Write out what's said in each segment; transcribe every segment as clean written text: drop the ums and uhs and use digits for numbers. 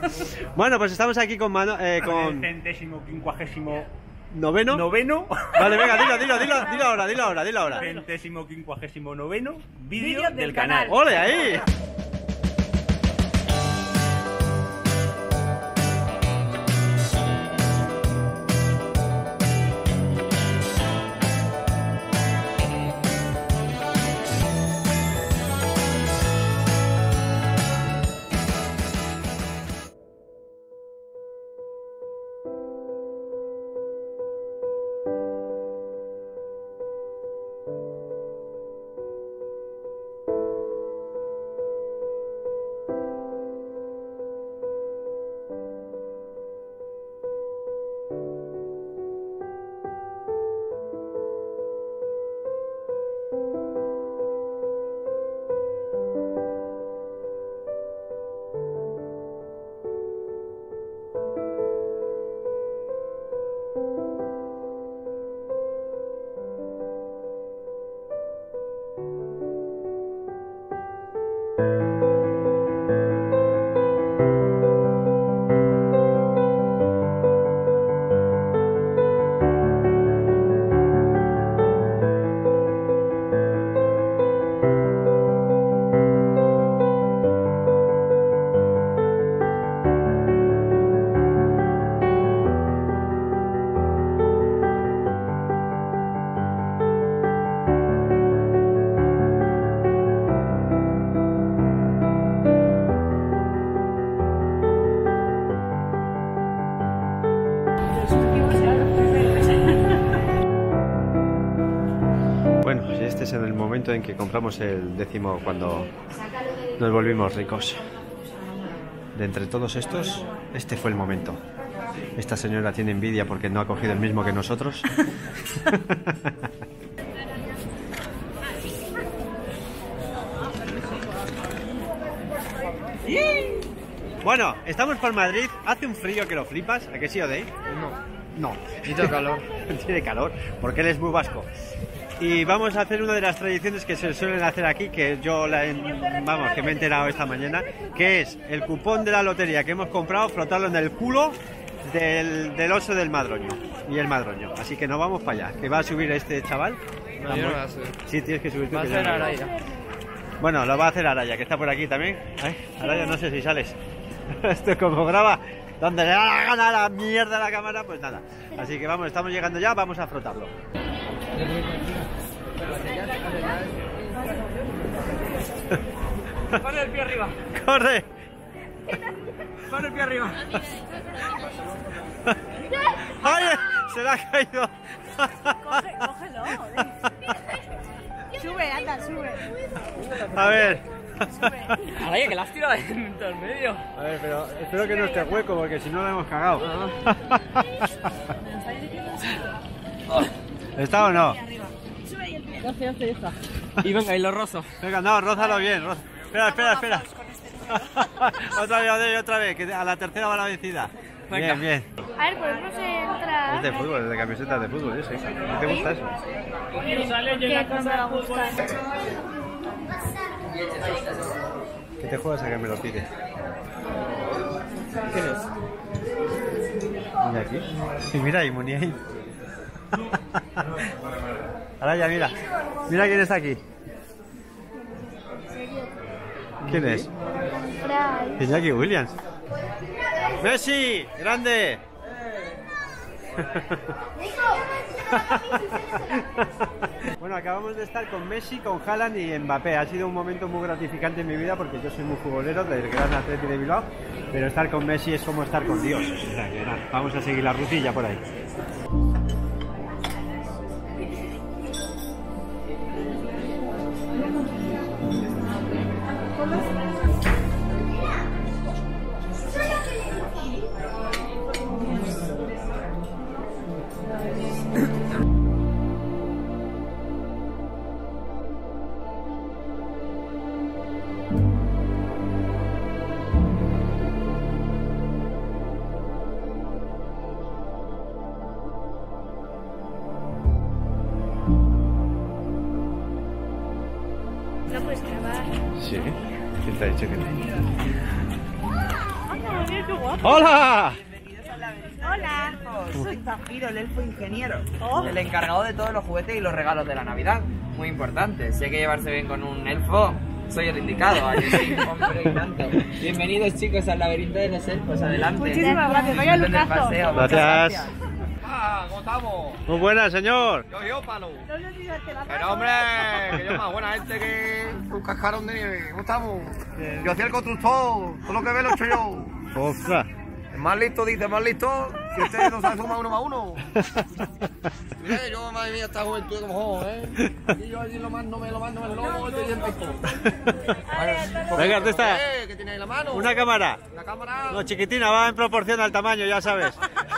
Bueno, pues estamos aquí con Mano, con... Centésimo, quincuagésimo... ¿Noveno? ¿Noveno? Vale, venga, dilo ahora. Centésimo, quincuagésimo noveno vídeo del canal. ¡Ole, ahí! Bueno, este es el momento en que compramos el 10º cuando nos volvimos ricos. De entre todos estos, este fue el momento. Esta señora tiene envidia porque no ha cogido el mismo que nosotros. Bueno, estamos por Madrid, hace un frío que lo flipas, ¿a que sí, Odey? No. Tiene calor. Tiene calor, porque él es muy vasco. Y vamos a hacer una de las tradiciones que se suelen hacer aquí, que yo que me he enterado esta mañana, que es el cupón de la lotería que hemos comprado, frotarlo en el culo del oso del Madroño y el Madroño. Así que nos vamos para allá, que va a subir este chaval. No, yo no voy a subir. Sí, tienes que subir tú. Va a hacer Araya. Bueno, lo va a hacer Araya, que está por aquí también. Ay, Araya, no sé si sales. Esto como graba donde le da la gana a la mierda de la cámara, pues nada. Así que vamos, estamos llegando ya, vamos a frotarlo. Pon el pie arriba. ¡Corre! Pon el pie arriba. ¡Ay! Se le ha caído. Cógelo. Sube, anda, sube. A ver. Araya, que la has tirado en todo el medio. A ver, pero espero que no esté hueco porque si no lo hemos cagado. ¿Está o no? Ya está. Y venga, y lo rozo. Venga, no, rózalo bien. Espera. otra vez, que a la tercera va la vencida. Venga. Bien. A ver, podemos entrar. Es de fútbol, es de camisetas de fútbol, yo sé. ¿No te gusta eso? ¿Qué cosa me gusta? ¿Qué te juegas a que me lo pides? ¿Quién es? Mira aquí. Y mira ahí, Muniain. Ahora ya mira. Mira quién está aquí. ¿Quién es? Iñaki Williams. ¡Messi! ¡Grande! Bueno, acabamos de estar con Messi, con Haaland y Mbappé. Ha sido un momento muy gratificante en mi vida porque yo soy muy futbolero del Gran Atleti de Bilbao, pero estar con Messi es como estar con Dios. O sea, que nada, vamos a seguir la rutilla por ahí. No puedes grabar. Sí, ¿quién te ha dicho que no? qué guapo. ¡Hola! Hola. Soy Zafiro, el elfo ingeniero. El encargado de todos los juguetes y los regalos de la Navidad. Muy importante. Si hay que llevarse bien con un elfo, soy el indicado. ¿A que sí? Hombre, y tanto. Bienvenidos, chicos, al laberinto de los elfos. Adelante. Muchísimas gracias. Vaya Disfruten del lujazo. paseo. Muchas Gracias. ¿Cómo estamos? Muy buenas, señor. Yo, palo. No nos digas que la Pero hombre, que yo más buena gente que un cascarón de nieve. ¿Cómo estamos? Yo hacía el constructor, todo lo que ve lo he hecho yo. ¡Ostras! El más listo dice, más listo, si usted no sabe sumar 1 más 1. Mira, yo, madre mía, esta juventud como joven, ¿eh? Y yo allí lo mando, me lo lomo, estoy bien listo. Venga, ¿dónde está? ¿Qué tiene ahí en la mano? Una cámara. La cámara. No, chiquitina, va en proporción al tamaño, ya sabes.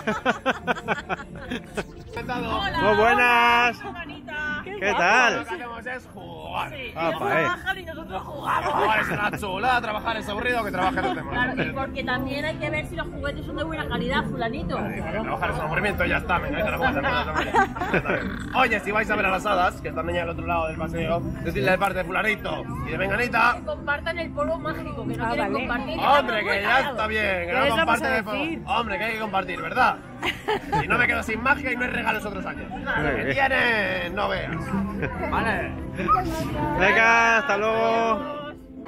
Muy buenas. ¿Qué tal? Lo que hacemos es jugar. trabajan y nosotros jugamos. Jugar es una chulada, trabajar es aburrido, que trabajen los demás. Claro, y porque también hay que ver si los juguetes son de buena calidad, fulanito. Trabajar es un aburrimiento y ya está, venga, ahí te lo juegas. Oye, si vais a ver a las hadas, que están al otro lado del paseo, decidle de parte de fulanito y de menganita. Que compartan el polvo mágico, que no quieren compartir. Hombre, que ya está bien, que no comparten el polvo. Hombre, que hay que compartir, ¿verdad? Si no me quedo sin magia y no hay regalos otros años. Que tienes, no veas. Vale. Venga, hasta luego.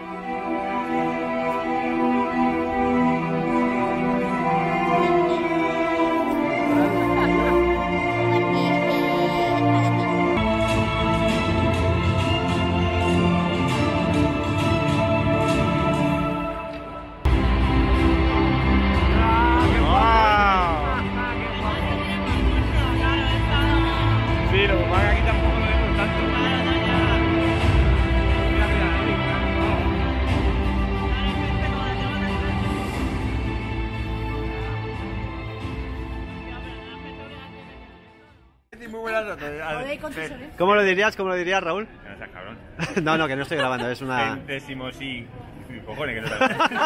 ¿Cómo lo dirías? ¿Cómo lo dirías, Raúl? No seas cabrón. No, no, que no estoy grabando, es una... Decimos sí. Cojones, que no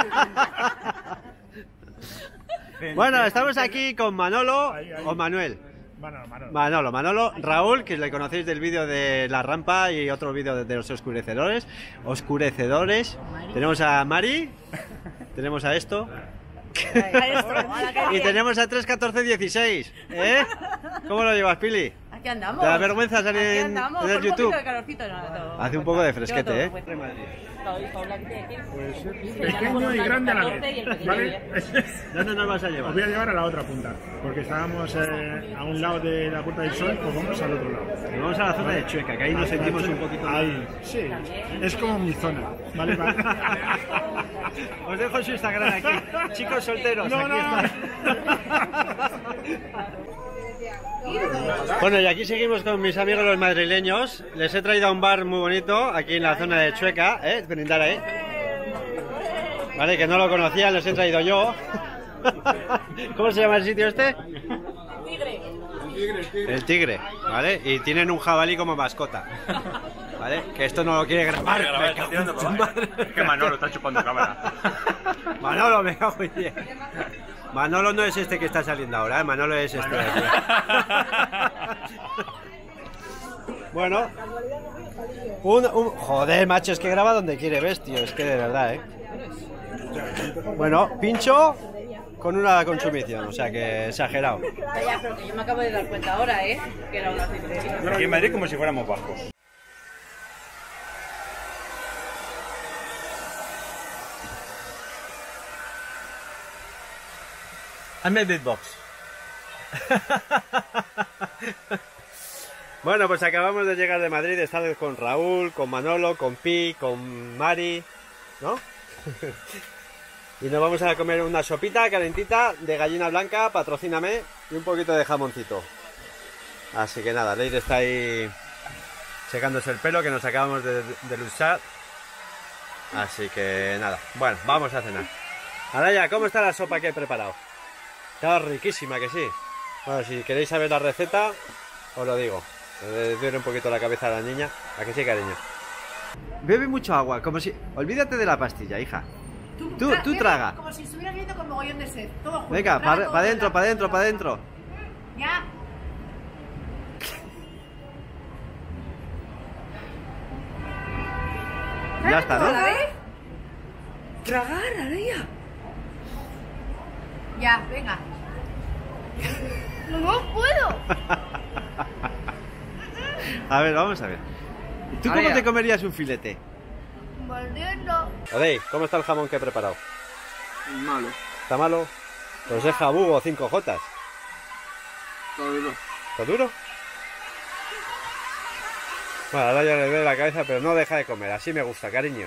Bueno, estamos aquí con Manolo o Manuel. Manolo, Raúl, que le conocéis del vídeo de la rampa y otro vídeo de los oscurecedores. Tenemos a Mari, tenemos a esto. Y tenemos a 31416, ¿eh? ¿Cómo lo llevas, Pili? Aquí andamos. ¿Te da vergüenza salir Aquí en andamos, el con un YouTube? poquito de calorcito, no. Hace un poco de fresquete, ¿eh? Pequeño y grande a la vez, ¿vale? ¿Dónde nos vas a Os llevar? voy a llevar a la otra punta, porque estábamos a un lado de la Puerta del Sol, pues vamos al otro lado. Vamos a la zona de Chueca, que ahí nos sentimos un poquito... Ahí, sí, es como mi zona, ¿vale? Os dejo su Instagram aquí. Chicos solteros, No, aquí no. está. Bueno, y aquí seguimos con mis amigos los madrileños. Les he traído a un bar muy bonito aquí en la zona de Chueca, ¿eh? Brindar ahí. Vale, que no lo conocían, les he traído yo. ¿Cómo se llama el sitio este? El Tigre, ¿vale? Y tienen un jabalí como mascota. ¿Vale? Que esto no lo quiere grabar. Es que Manolo está chupando cámara. Manolo, me cago en 10. Manolo no es este que está saliendo ahora, ¿eh? Manolo es este de aquí. Bueno. Joder, macho, es que graba donde quiere, ves, tío. Es que de verdad, ¿eh? Bueno, pincho con una consumición, o sea que exagerado. Ya, pero que yo me acabo de dar cuenta ahora, ¿eh? Que era una cifra. Aquí en Madrid como si fuéramos vascos. Hazme beatbox. Bueno, pues acabamos de llegar de Madrid, esta vez con Raúl, con Manolo, con Pi, con Mari, ¿no? Y nos vamos a comer una sopita calentita de gallina blanca, patrocíname, y un poquito de jamoncito. Así que nada, Leire está ahí secándose el pelo, que nos acabamos de luchar. Así que nada, bueno, vamos a cenar. Araya, ¿cómo está la sopa que he preparado? Está riquísima, que sí. Bueno, si queréis saber la receta, os lo digo. Le duele un poquito la cabeza a la niña. ¿A que sí, cariño? Bebe mucho agua, como si... Olvídate de la pastilla, hija. Tú traga. Como si estuviera viendo con mogollón de sed. Todo junto. Venga, para adentro, para adentro, para adentro. Ya. Ya está, ¿no? Tragar, Araya. Ya, venga. No puedo. A ver, vamos a ver. ¿Tú cómo te comerías un filete? Mordiendo. Odey, ¿cómo está el jamón que he preparado? Malo. ¿Está malo? Pues es jabú o 5 jotas. Todo duro. ¿Está duro? Bueno, ahora ya le doy la cabeza, pero no deja de comer. Así me gusta, cariño.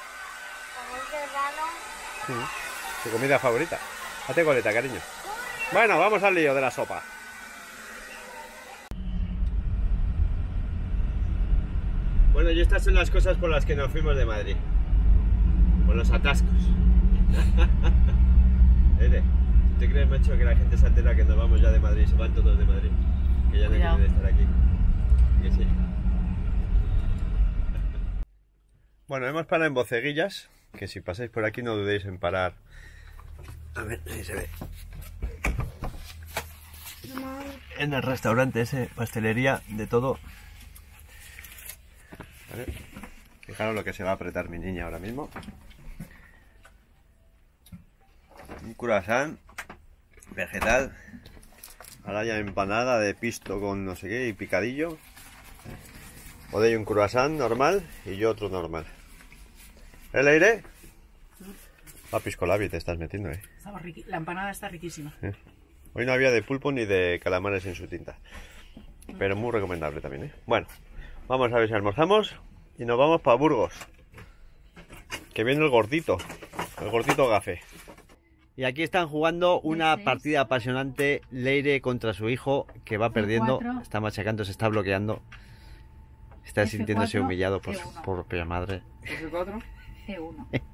Tu comida favorita. Hazte coleta, cariño. Bueno, vamos al lío de la sopa. Bueno, y estas son las cosas por las que nos fuimos de Madrid. Por los atascos. ¿Te crees, macho, que la gente se entera que nos vamos ya de Madrid? Se van todos de Madrid. Que ya no quieren estar aquí. Que sí. Bueno, hemos parado en Boceguillas. Que si pasáis por aquí no dudéis en parar. A ver, ahí se ve. En el restaurante ese, pastelería, de todo. A ver, fijaros lo que se va a apretar mi niña ahora mismo. Un croissant vegetal. Ahora ya empanada de pisto con no sé qué y picadillo. O de un croissant normal y yo otro normal. ¿El aire? A piscolabi te estás metiendo, La empanada está riquísima. Hoy no había de pulpo ni de calamares en su tinta. Pero muy recomendable también, Bueno, vamos a ver si almorzamos y nos vamos para Burgos. Que viene el gordito gafe. Y aquí están jugando una partida apasionante. Leire contra su hijo, que va perdiendo. Está machacando, se está bloqueando. Está sintiéndose humillado por su propia madre. F4. C1.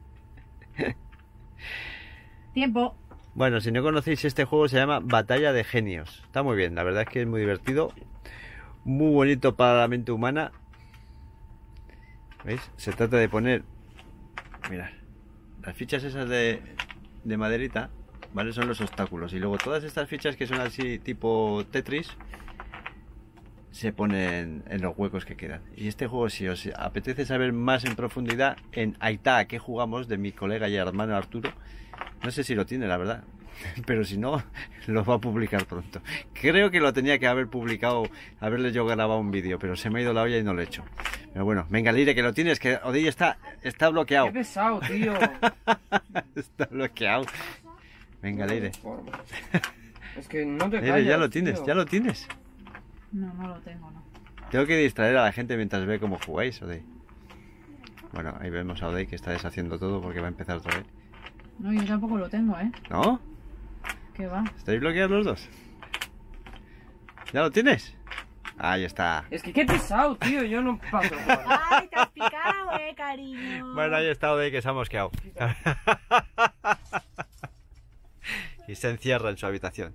Tiempo. Bueno, si no conocéis este juego, se llama Batalla de Genios. Está muy bien, la verdad es que es muy divertido. Muy bonito para la mente humana. ¿Veis? Se trata de poner... Mirad, las fichas esas de maderita, ¿vale? Son los obstáculos. Y luego todas estas fichas que son así tipo Tetris, se ponen en los huecos que quedan. Y este juego, si os apetece saber más en profundidad, en Aitá, que jugamos, de mi colega y hermano Arturo, no sé si lo tiene, la verdad, pero si no, lo va a publicar pronto. Creo que lo tenía que haber publicado, haberle yo grabado un vídeo, pero se me ha ido la olla y no lo he hecho. Pero bueno, venga, Leire, que lo tienes, que Odey está bloqueado. Qué pesado, tío. Está bloqueado. Venga, Leire. Es que no te callas, Leire, ya lo tienes, tío. ya lo tienes. No, no lo tengo, no. Tengo que distraer a la gente mientras ve cómo jugáis, Odey. Bueno, ahí vemos a Odey que está deshaciendo todo porque va a empezar otra vez. No, yo tampoco lo tengo, ¿No? ¿Qué va? ¿Estáis bloqueados los dos? ¿Ya lo tienes? Ahí está. Es que qué pesado, tío, yo no paso. Ay, te has picado, cariño. Bueno, ahí está Odey, que se ha mosqueado. Y se encierra en su habitación.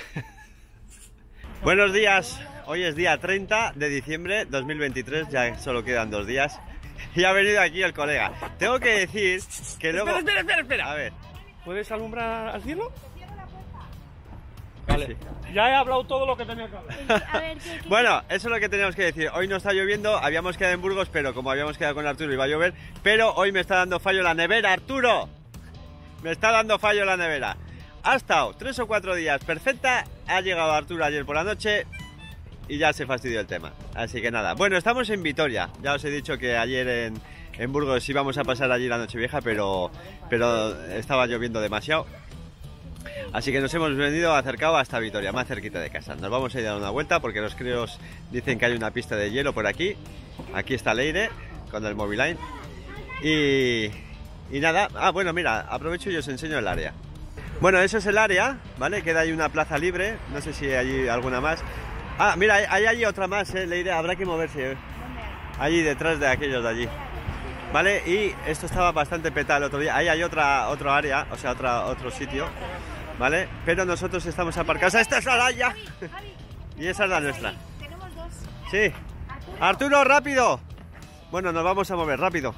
Buenos días, hoy es día 30 de diciembre 2023, ya solo quedan 2 días. Y ha venido aquí el colega. Tengo que decir que luego... Espera. A ver. ¿Puedes alumbrar al cielo? Vale. Sí. Ya he hablado todo lo que tenía que hablar. A ver, Bueno, eso es lo que teníamos que decir. Hoy no está lloviendo, habíamos quedado en Burgos, pero como habíamos quedado con Arturo iba a llover. Pero hoy me está dando fallo la nevera, Arturo. Me está dando fallo la nevera. Ha estado 3 o 4 días perfecta. Ha llegado Arturo ayer por la noche y ya se fastidió el tema. Así que nada. Bueno, estamos en Vitoria. Ya os he dicho que ayer en Burgos íbamos a pasar allí la Nochevieja, pero estaba lloviendo demasiado. Así que nos hemos acercado hasta Vitoria, más cerquita de casa. Nos vamos a ir a dar una vuelta porque los críos dicen que hay una pista de hielo por aquí. Aquí está Leire con el Moviline. Y nada. Ah, bueno, mira, aprovecho y os enseño el área. Bueno, eso es el área, ¿vale? Queda ahí una plaza libre. No sé si hay allí alguna más. Ah, mira, hay allí otra más, Leire. Habrá que moverse. Allí detrás de aquellos de allí. ¿Vale? Y esto estaba bastante petado el otro día. Ahí hay otro área, o sea, otro sitio. ¿Vale? Pero nosotros estamos aparcados. ¡Esta es la raya! Y esa es la nuestra. Tenemos 2. Sí. ¡Arturo, rápido! Bueno, nos vamos a mover, rápido.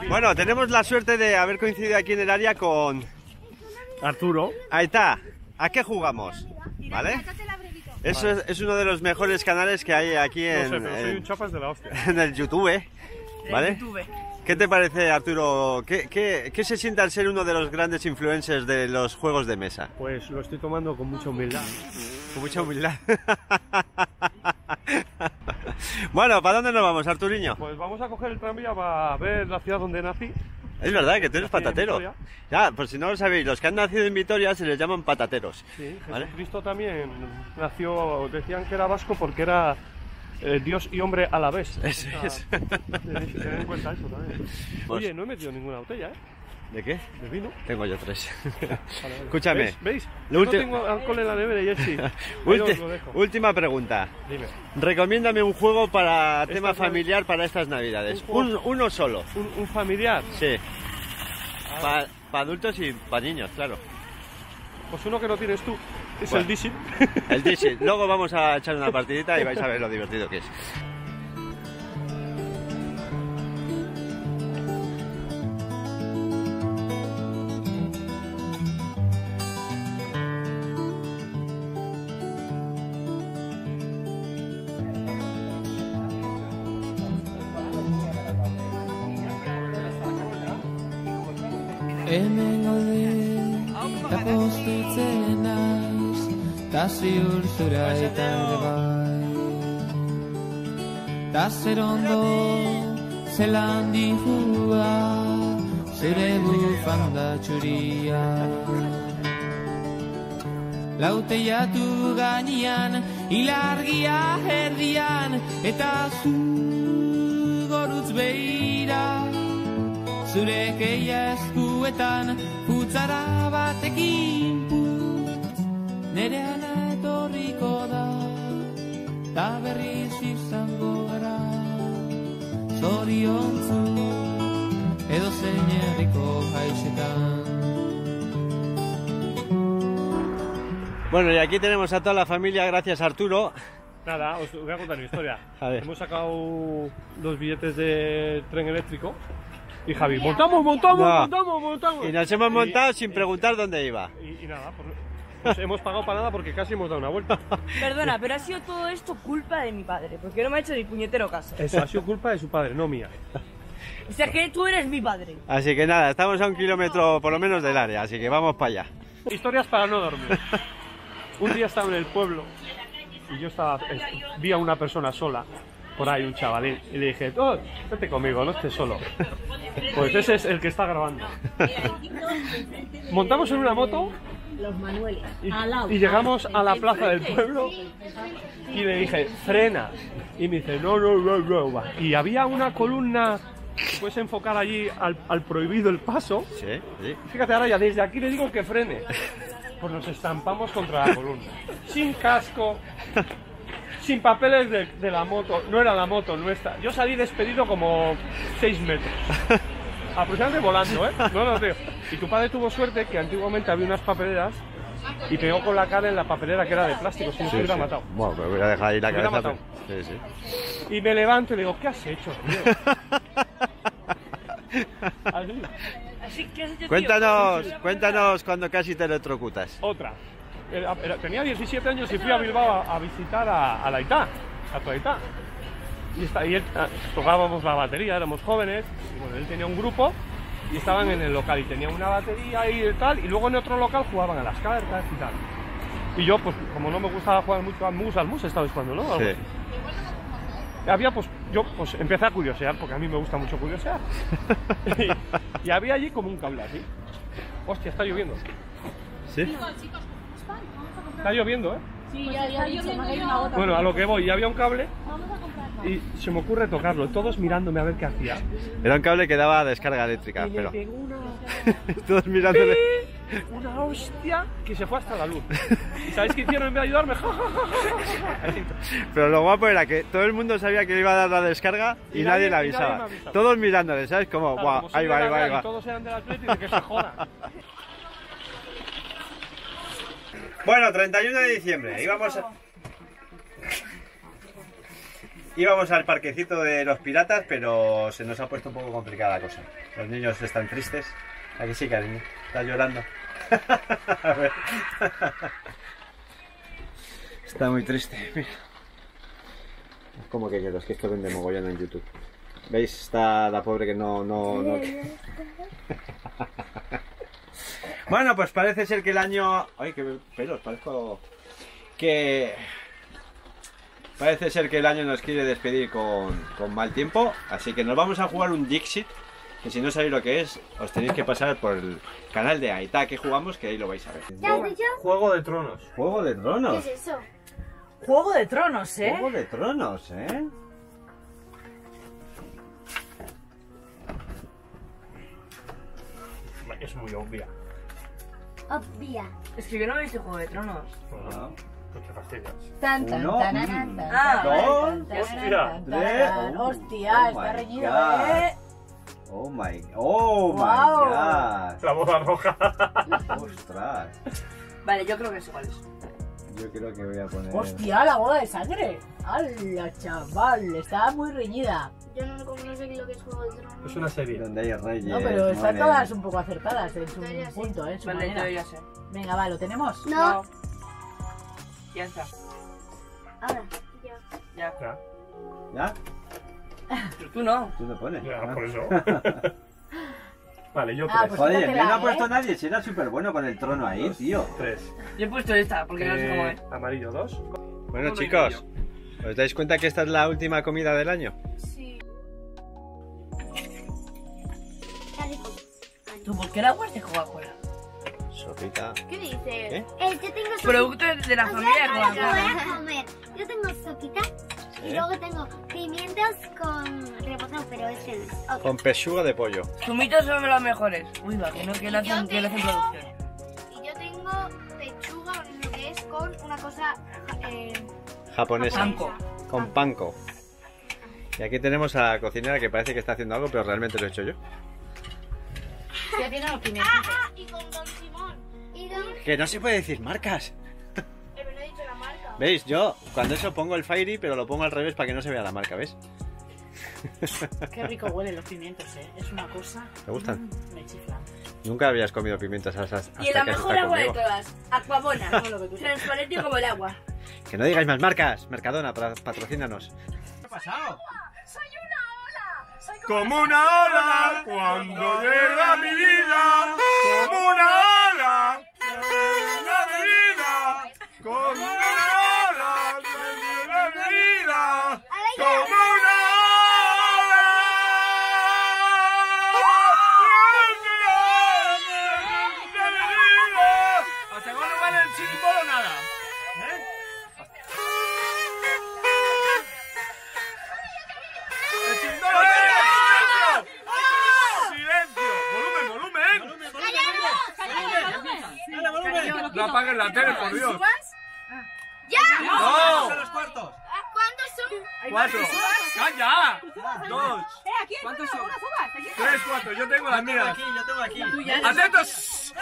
Bueno, tenemos la suerte de haber coincidido aquí en el área con Arturo. Ahí está. ¿A qué jugamos? ¿Vale? Eso es uno de los mejores canales que hay aquí No sé, pero soy un chapas de la hostia. en el YouTube, ¿vale? ¿Qué te parece, Arturo? ¿Qué se siente al ser uno de los grandes influencers de los juegos de mesa? Pues lo estoy tomando con mucha humildad. Con mucha humildad. Bueno, ¿para dónde nos vamos, Arturiño? Pues vamos a coger el tranvía para ver la ciudad donde nací. Es verdad que tú eres patatero. Ya, por si no lo sabéis, los que han nacido en Vitoria se les llaman patateros. Sí, ¿vale? Jesucristo también nació, decían que era vasco porque era Dios y hombre a la vez. Eso es. Tenéis que tener en cuenta eso también. Pues- Oye, no he metido ninguna botella, ¿eh? ¿De qué? De vino. Tengo yo 3. Vale. Escúchame. ¿Veis? Lo No último- tengo alcohol en la nevera y él sí. Ahí os lo dejo. Última pregunta. Dime. Recomiéndame un juego para Estas tema familiar para estas navidades. Uno solo. Un familiar. Sí. Para adultos y para niños, claro. Pues uno que no tienes tú. Es Bueno. el Dixit. El Dixit. Luego vamos a echar una partidita y vais a ver lo divertido que es. Hemen gaude, eta postitzen naiz, ta ziur zura eta ere bai. Ta zer ondo, zelan dihua, zure bufanda txuria. Lauteiatu gainean, ilargia herrian, eta zu gorutz behira. Zure keia eskuetan, putzara batekin putz, nere ana etorriko da, ta berriz izango gara, zoriontzu, edo zein herriko jaisetan. Bueno, y aquí tenemos a toda la familia, gracias Arturo. Nada, os voy a contar mi historia. A ver. Hemos sacado 2 billetes de tren eléctrico. Y Javi, montamos. Y nos hemos montado sin preguntar dónde iba. Y nada, pues hemos pagado para nada porque casi hemos dado una vuelta. Perdona, pero ha sido todo esto culpa de mi padre, porque no me ha hecho ni puñetero caso. Eso ha sido culpa de su padre, no mía. O sea que tú eres mi padre. Así que nada, estamos a 1 kilómetro por lo menos del área, así que vamos para allá. Historias para no dormir. Un día estaba en el pueblo y yo vi a una persona sola, por ahí un chavalín, y le dije, oh, vete conmigo, no estés solo. Pues ese es el que está grabando. Montamos en una moto y llegamos a la plaza del pueblo y le dije, frena. Y me dice, no. Y había una columna, puedes enfocar allí al prohibido el paso. Sí, sí. Fíjate, ahora ya desde aquí le digo que frene. Pues nos estampamos contra la columna. Sin casco, sin papeles de la moto. No era la moto nuestra. Yo salí despedido como 6 metros. Aproximadamente volando, ¿eh? No, tío. Y tu padre tuvo suerte que antiguamente había unas papeleras y pegó con la cara en la papelera que era de plástico, si no se hubiera matado. Bueno, pero voy a dejar ahí la Se hubiera cabeza. matado. Sí, sí. Y me levanto y le digo, ¿qué has hecho, tío? Así. Así que has hecho, tío. Cuéntanos cuando casi te electrocutas. Otra. Tenía 17 años y fui a Bilbao a visitar a la Aitá, a tu Aitá. Y él, tocábamos la batería, éramos jóvenes, y bueno, él tenía un grupo y estaban en el local y tenía una batería y tal, y luego en otro local jugaban a las cartas y tal. Y yo, pues como no me gustaba jugar mucho al mus, estabais jugando, ¿no? Algo Sí. así. Había, pues, yo pues empecé a curiosear, porque a mí me gusta mucho curiosear. y había allí como un cable así. Hostia, está lloviendo. ¿Sí? Está lloviendo, ¿eh? Sí, ya hay una gota. Bueno, a lo que voy, y había un cable y se me ocurre tocarlo, todos mirándome a ver qué hacía. Era un cable que daba descarga eléctrica, Y pero le pegó una... todos mirándole. una hostia que se fue hasta la luz. ¿Y sabéis qué hicieron en vez de ayudarme? Así. Pero lo guapo era que todo el mundo sabía que le iba a dar la descarga y, nadie le avisaba. me avisaba. Todos mirándole, ¿sabes? Como, Claro, guau, como ahí soy va, de ahí la va, ahí Real y va. todos eran del Atlético, que se joda. Bueno, 31 de diciembre, íbamos a... Íbamos al parquecito de los piratas, pero se nos ha puesto un poco complicada la cosa. Los niños están tristes. ¿A que sí, cariño? ¿Estás llorando? A ver. Está muy triste, mira. ¿Cómo que lloras? Que esto vende mogollón en YouTube. ¿Veis? Está la pobre que no... Bueno, pues parece ser que el año... Ay, qué pelos, parezco... Que... Parece ser que el año nos quiere despedir con mal tiempo. Así que nos vamos a jugar un Dixit. Que si no sabéis lo que es, os tenéis que pasar por el canal de Aita que jugamos, que ahí lo vais a ver. ¿Ya has dicho? Juego de Tronos. Juego de Tronos. ¿Qué es eso? Juego de Tronos, ¿eh? Juego de Tronos, ¿eh? Es muy obvia. Obvia. Es que yo no he visto Juego de Tronos. Bueno, pues te fastidias. Tan, tan, Uno, tan, tan, tan, ah, tan, dos, tan, hostia, tan, tan, tres. tan. Oh, Hostia, oh está my reñido, God. ¿eh? Oh my Wow. God. La boda roja. Ostras. Vale, yo creo que es igual eso. Yo creo que voy a poner... Hostia, la boda de sangre. ¡Hala, chaval! Está muy reñida. Yo no, como no sé lo que es Juego de Tronos. Es una serie. Donde hay reyes. No, pero están mueren. todas un poco acertadas en su Ya sé. punto, en su Vale, manera. yo ya sé. Venga, va, ¿lo tenemos? No. Ya está. Ahora. Ya. Ya. Ya, ¿Ya? Pero tú no. Tú te pones. ya, ¿no? por eso. Vale, yo Ah, 3. pues Joder, quítatela, que no ha ¿eh? puesto nadie, si era súper bueno con el trono ahí, tío. 3. Yo he puesto esta porque no sé cómo es. Amarillo 2. Bueno, chicos, ¿os dais cuenta que esta es la última comida del año? Sí. Está rico. ¿Tú por qué la aguas de Coca-Cola? Sopita. ¿Qué dices? ¿Qué? Yo tengo Producto de la familia de Ahora que voy Coca-Cola. a comer. Yo tengo sopita Sí. y luego tengo pimientos con reposo, pero este no es. Ok. Con pechuga de pollo. Zumitos son los mejores. Uy, va, que no, que le hacen producción. Y yo tengo pechuga, no sé lo que es, con una cosa Japonesa. Panko. Con panko. Y aquí tenemos a la cocinera que parece que está haciendo algo, pero realmente lo he hecho yo. Estoy haciendo los pimientos. y con Don Simón. Y Don... Que no se puede decir marcas. Pero no he dicho la marca. ¿Veis? Yo cuando eso pongo el Fairy, pero lo pongo al revés para que no se vea la marca, ¿ves? Qué rico huelen los pimientos, ¿eh? Es una cosa... ¿Te gustan? Me chiflan. Nunca habías comido pimientos hasta Y la que has mejor estado agua de conmigo. todas. Aquabona. Todo lo que tú quieras. Transparente como el agua. Que no digáis más marcas. Mercadona, patrocínanos. ¿Qué ha pasado? Como una ola cuando llega mi vida. Como una ola cuando llega mi vida. Como una ola cuando llega mi vida. Como una ola. Hasta cuando vale el símbolo nada. ¡Silencio! ¡Volumen! No apaguen la tele, por Dios. ¡Ya! ¡No! cuartos! ¿Cuántos son? 4. ¡Calla! 2. ¿Cuántos son? 3, 4. Yo tengo las mías. yo tengo aquí. ¡Atentos!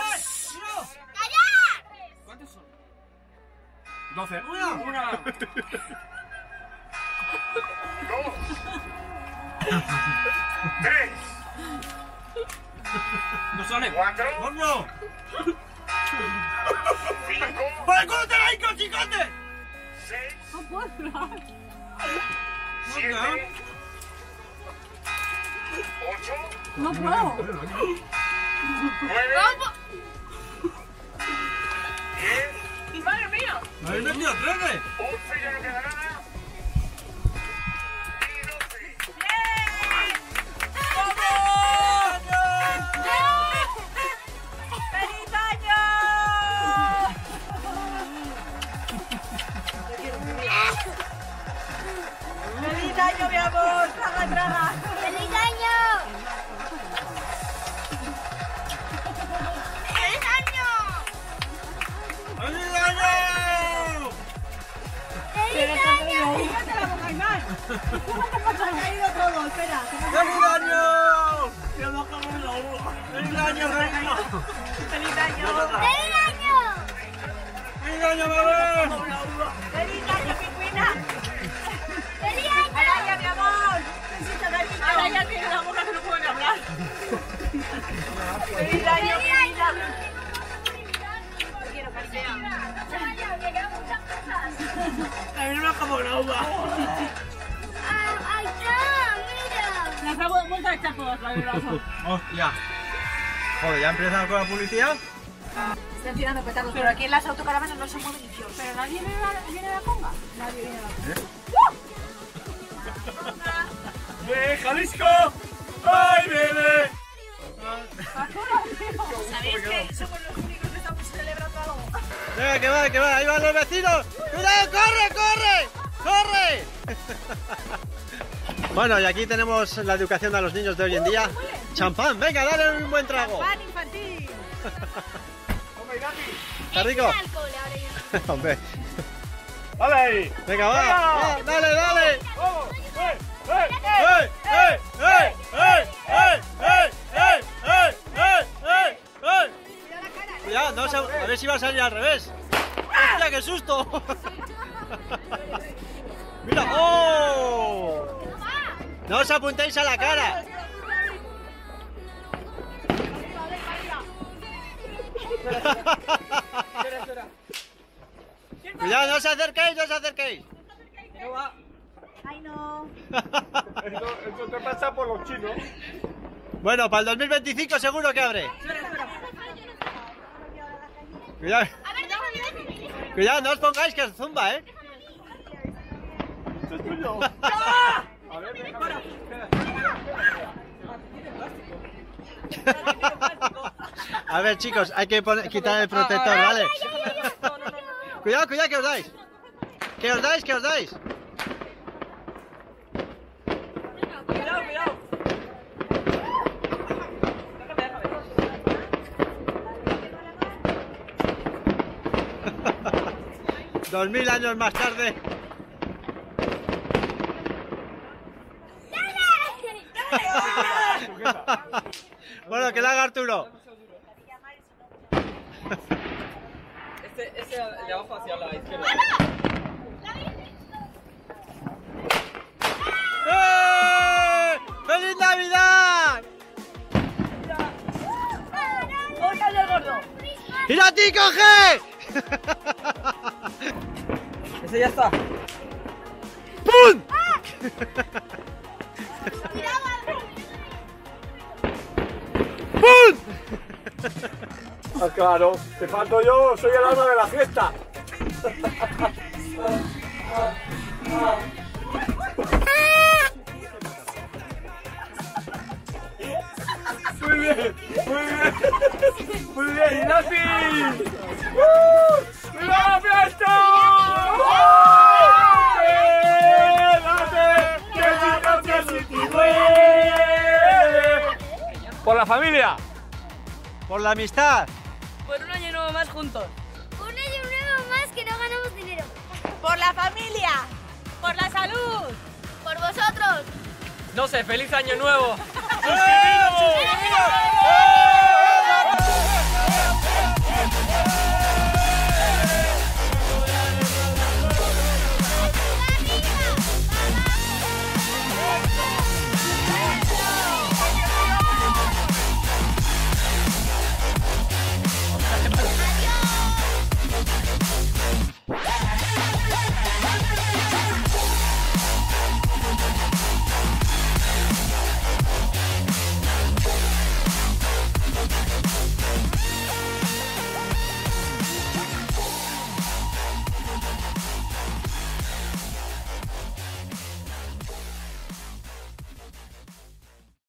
¿Cuántos son? 12. Una. 3. No sale. 4. ¡Coño! 5. ¡Para el culo te la hinco, chicote! 6. No puedo. 7. 8. No puedo. 9. ¡Madre mía! ¡Me habéis metido 13! 11, ya no queda nada. Y 12. ¡Feliz año! ¡Feliz año, mi amor! ¡Traga, traga! ¡Feliz año! ¡Feliz año! ¡Feliz año! ¡Feliz año! Ha caído todo, espera. ¡Feliz año! ¡Feliz año, cariño! ¡Feliz año! ¡Feliz año! ¡Feliz año, bebé! ¡Feliz año, pingüina! ¡Feliz año! ¡Mira como la uva! ¡Ahí está! ¡Mira! Las ha vuelto a echar todas las brazo. ¡Hostia! Joder, ¿ya empiezan con la publicidad? Están tirando petardos, pero aquí en las autocaravanas no son muy deliciosos. Pero nadie viene a la conga. Nadie viene a la conga. ¡Jalisco! ¡Ay, viene! ¿Sabéis que somos los únicos que estamos celebrando algo? Venga, que va, ahí van los vecinos. ¡Cuidado, corre! Bueno, y aquí tenemos la educación de los niños de hoy en día. Champán, venga, dale un buen trago. ¡Pan infantil! ¿Está rico? Hombre. ¡Dale ahí! Venga, va, dale. ¡Vamos! Cuidado, no, a ver si va a salir al revés. ¡Hostia, qué susto! ¡Mira! ¡Oh! ¡No os apuntéis a la cara! Cuidado, no os acerquéis. ¡Ay, no! Esto te pasa por los chinos. Bueno, para el 2025 seguro que abre. Cuidado, no os pongáis que os zumba, ¿eh? Esto es tuyo. A ver, A ver, chicos, hay que quitar el protector, ¿vale? Cuidado, que os dais. Que os dais. Cuidado. 2000 años más tarde. Bueno, que la haga Arturo. Ese de abajo hacia la izquierda. ¡Eh! ¡Feliz Navidad! ¡Óyale, gordo! ¡Y a ti, coge! Ese ya está. ¡Pum! ¡Pum! Ah, claro, te falto yo, soy el alma de la fiesta. Muy bien, Ignacio. ¡Viva la fiesta! Por la familia. Por la amistad. Por un año nuevo más juntos. Un año nuevo más que no ganamos dinero. ¡Por la familia! ¡Por la salud! Por vosotros. No sé, feliz año nuevo. ¡Eh!